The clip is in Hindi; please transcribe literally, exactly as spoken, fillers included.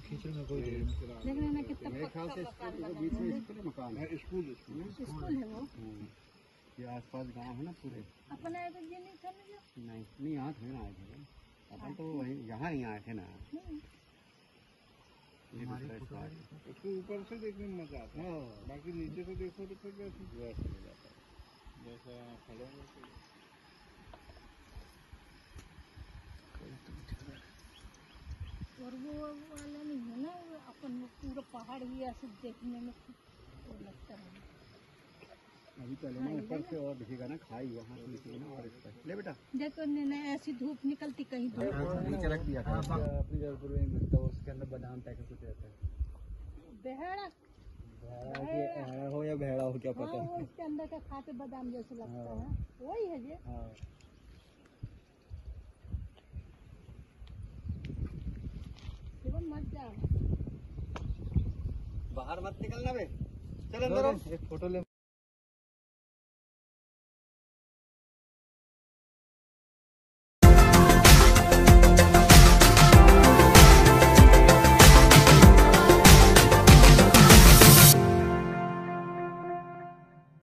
खींचने में कोई देर देखना ना कितना पक्का बीच में स्कूल मकान है, स्कूल स्कूल है वो। ये आसपास गांव है ना पूरे। अपने आए तो ये नहीं था ना जो नहीं नहीं यहाँ थे ना, आए थे अपन तो वहीं यहाँ ही आए थे ना। उसको ऊपर से देखने में मजा आता है, बाकी नीचे से देखो तो फिर वैसे वैसे हो जाता है जैसा खड़े हो। और वो वाला नहीं है ना, अपन वो पूरा पहाड़ ही ऐसे देखने में तो लगता है। अभी चलो ना ऊपर से और दिखेगा ना, खाई वहाँ से निकली ना, और इस पर ले बेटा देखो ने ऐसी धूप निकलती कहीं धूप नीचे रख दिया था अपनी जयपुर में मिलता है, उसके अंदर बादाम पैकेट कुछ रहता है। बेहड़ा भेड़ा हो या भेड़ा हो क्या पता। हाँ, वो इसके अंदर का खा के बादाम जैसे लगता है, वही है ये। हाँ मत जाओ बाहर मत निकलना बे, चल अंदर। एक फोटो ले।